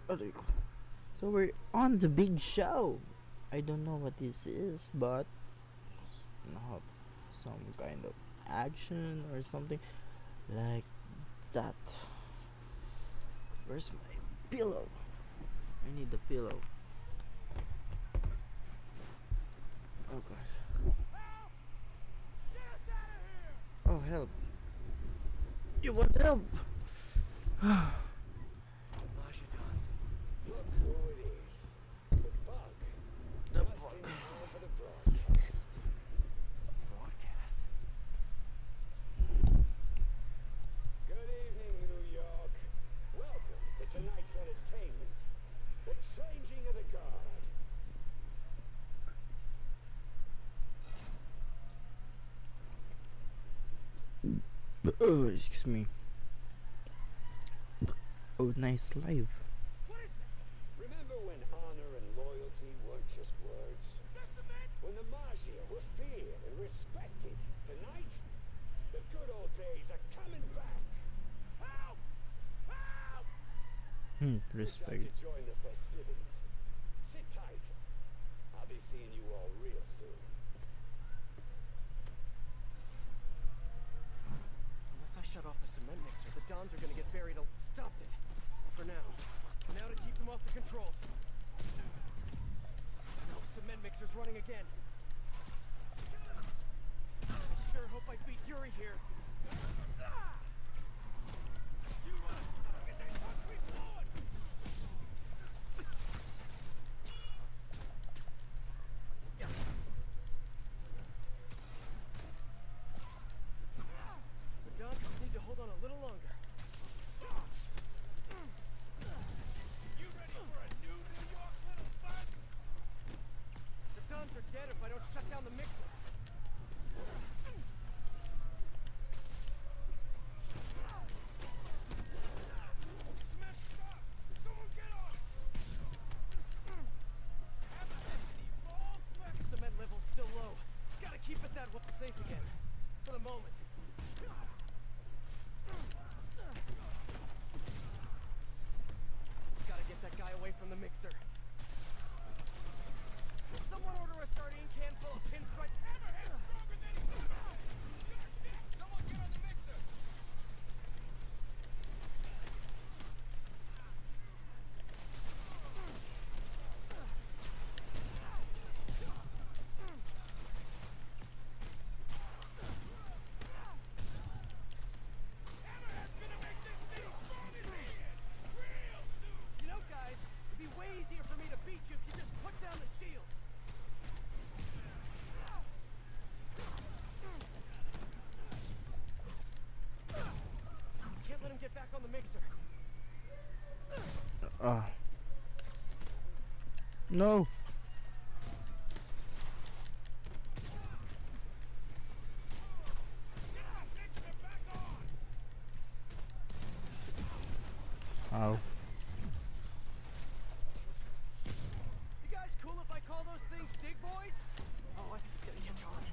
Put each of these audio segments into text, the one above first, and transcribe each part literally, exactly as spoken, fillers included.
Okay. So we're on the big show. I don't know what this is, but not some kind of action or something like that. Where's my pillow? I need the pillow. Oh gosh. Help! Get us out of here! Oh help. You want help? Majidons. Look who it is. The bug. The Just bug. in time for the broadcast. Broadcast. Good evening, New York. Welcome to tonight's entertainment. The changing of the guard. Oh, excuse me. Oh, nice live. What is that? Remember when honor and loyalty weren't just words? That's the man? When the Maggia were feared and respected? Tonight, the good old days are coming back. Help! Help! Hmm, Wish I respect. could join the festivities. Sit tight. I'll be seeing you all real soon. Unless I shut off the cement mixer, the Dons are gonna get buried. Al Stopped it. For now. Now to keep them off the controls. No, cement mixer's running again. I sure hope I beat Yuri here. You want to get that concrete flowing! The Dons just need to hold on a little longer. You ready for a new New York little fun? The Dons are dead if I don't shut down the mixer. Smash stop! Someone get on! Any balls left? Cement level's still low. Gotta keep it that way. Safe again. For the moment. Gotta get that guy away from the mixer. Someone order a sardine can full of pinstripe. Hammerhead's stronger than he thought! Gosh, Nick, someone get on the mixer! Hammerhead's gonna make this thing strong as he is! Real soon! You know, guys, it'd be way easier for me to beat you if you just put down the shields. Can't let him get back on the mixer. Ah. No. Get the mixer back on! Ow. You guys cool if I call those things dig boys? Oh, I think it's gonna catch on.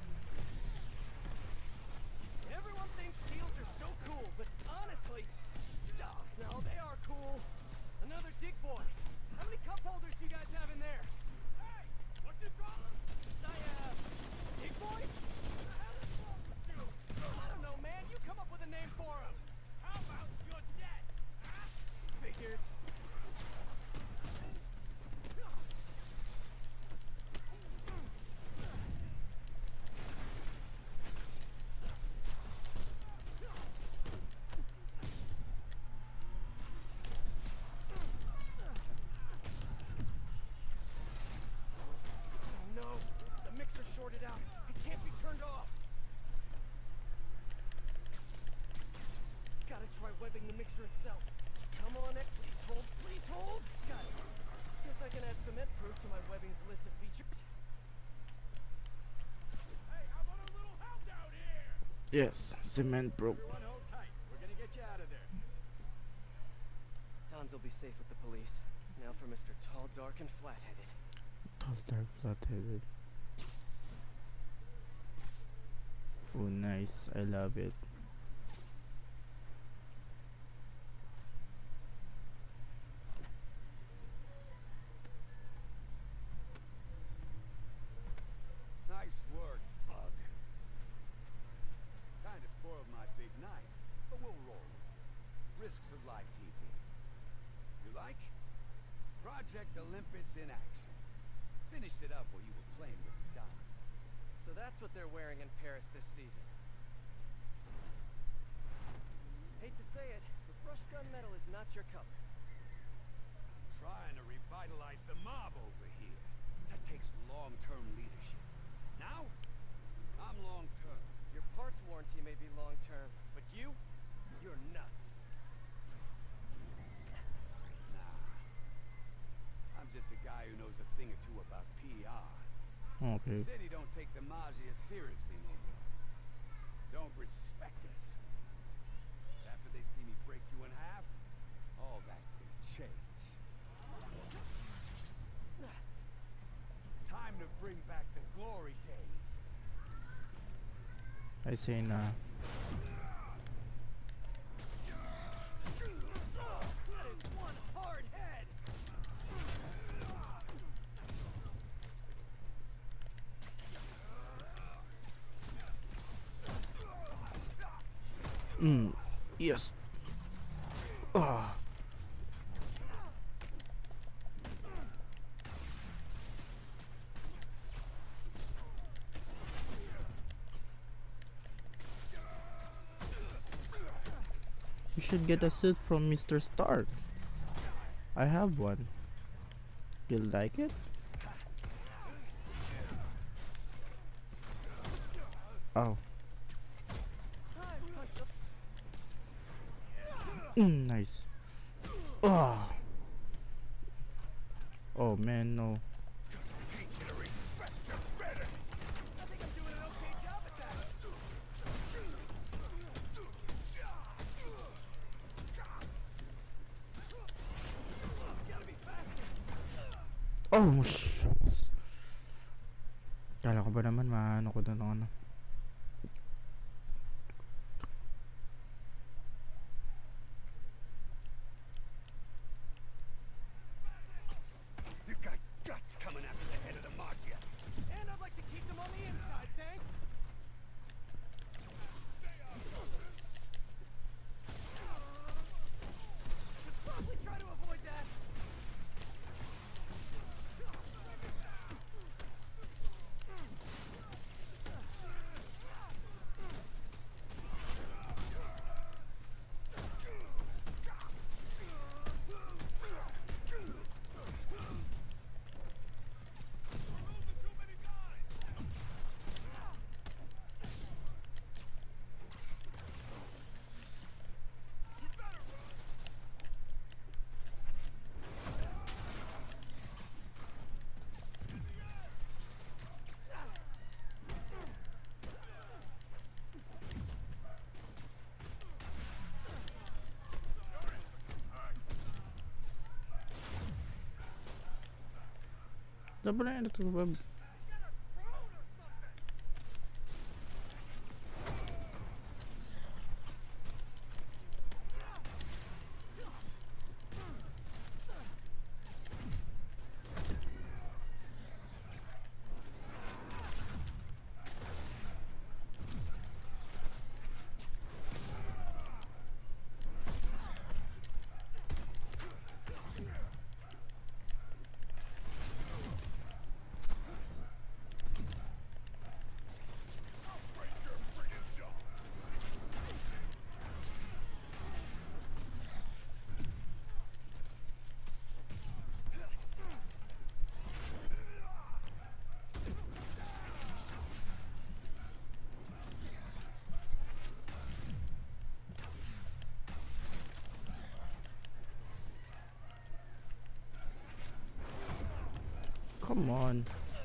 Everyone thinks shields are so cool, but honestly, oh, no, they are cool. Another dig boy. How many cup holders do you guys have in there? Hey! What you call him? I, uh, dig boy? What the hell is wrong with you? I don't know, man. You come up with a name for him. How about you're dead? Huh? Figures. Oh no, the mixer's shorted out. It can't be turned off. Gotta try webbing the mixer itself. Come on, Nick. Please hold. Please hold. Got it. Guess I can add cement proof to my webbing's list of features. Hey, how about a little help out here? Yes, cement broke. Everyone hold tight. We're gonna get you out of there. Dons will be safe with the police. Now for Mister Tall, Dark, and Flat-Headed. Tall, dark, flat-headed. Oh, nice. I love it. Project Olympus in action. Finished it up while you were playing with the diamonds. So that's what they're wearing in Paris this season. Hate to say it, but brush gun metal is not your color. Trying to revitalize the mob over here. That takes long-term leadership. Now, I'm long-term. Your parts warranty may be long-term, but you, you're nuts. Nah. I'm just a guy who knows a thing or two about P R. Okay. The city don't take the Maggia seriously no more. Don't respect us. After they see me break you in half, all that's gonna change. Time to bring back the glory days. I say nah. That is one hard head. Mm. Yes. Ah. You should get a suit from Mister Stark. I have one. You like it? Oh. Mm, nice. Oh. Oh man, no. I think I'm doing an okay job at that. Gotta be faster. Oh, shucks. Kala ko ba naman maano ko na ng ano. You got guts coming after the head of the Maggia. And I'd like to keep them on the inside, thanks. Should probably try to avoid that. Dobra, ja to chyba... Come on.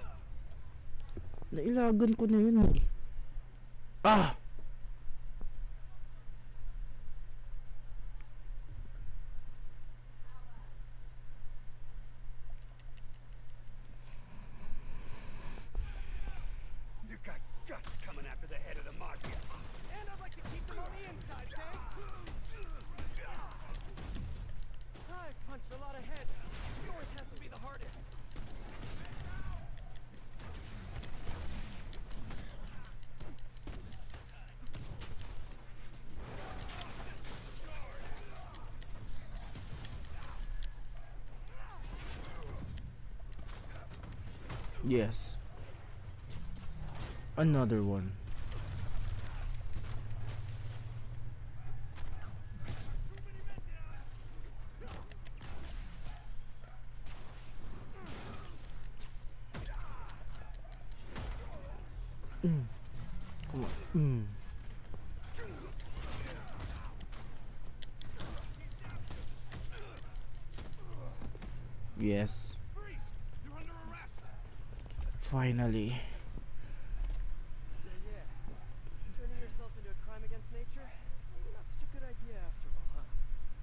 Nailagan ko na yun eh. Ah! You got guts coming after the head of the Maggia. And I'd like to keep them on the inside, thanks. I've punched a lot of heads. Yours has to be the hardest. Yes. Another one. Mm. Come on. Mm. Yes. Freeze! You're under arrest! Finally. So yeah, turning yourself into a crime against nature, maybe not such a good idea after all, huh?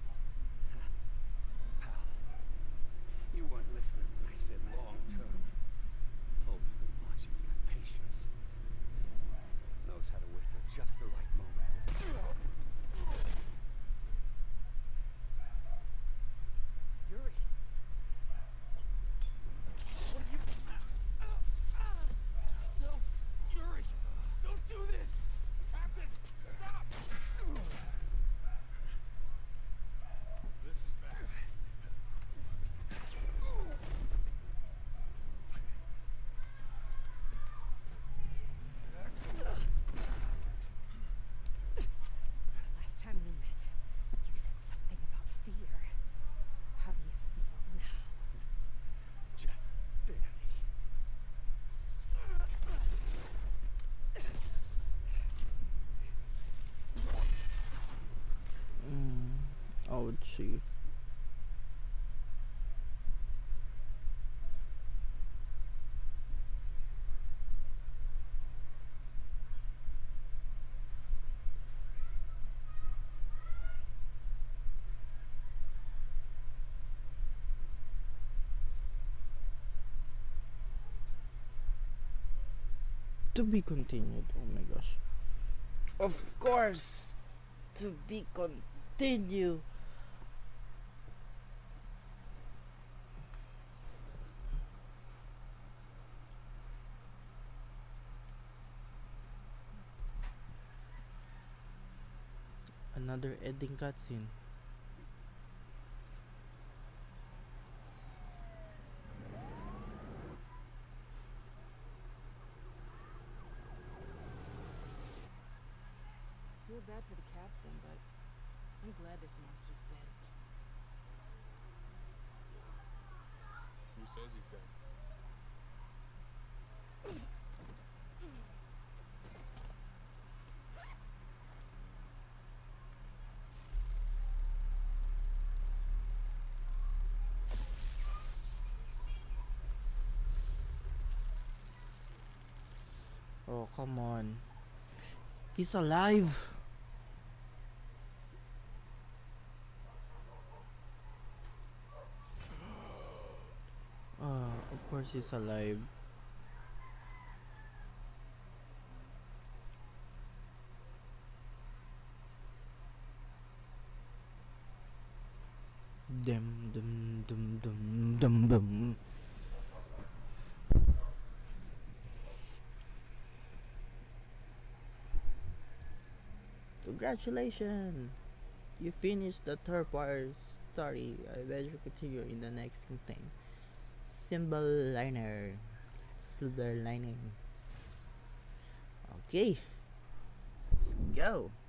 Pal, you weren't listening when I said long term. Old school Machi's got patience. Knows how to wait for just the right moment to... Yuri. What have you... No, Yuri! Don't do this! Captain! Stop! This is bad. Last time we met, you said something about fear. How do you feel now? Just barely. Mm. Ouchie. To be continued. Oh my gosh. Of course. To be continued. Another ending cutscene. Feel bad for the captain, but I'm glad this monster's dead. Who says he's dead? Oh, come on. He's alive. Uh, of course he's alive. Dum dum dum dum dum dum. Congratulations! You finished the third part story. I bet you continue in the next campaign. Symbol liner. Silver lining. Okay. Let's go.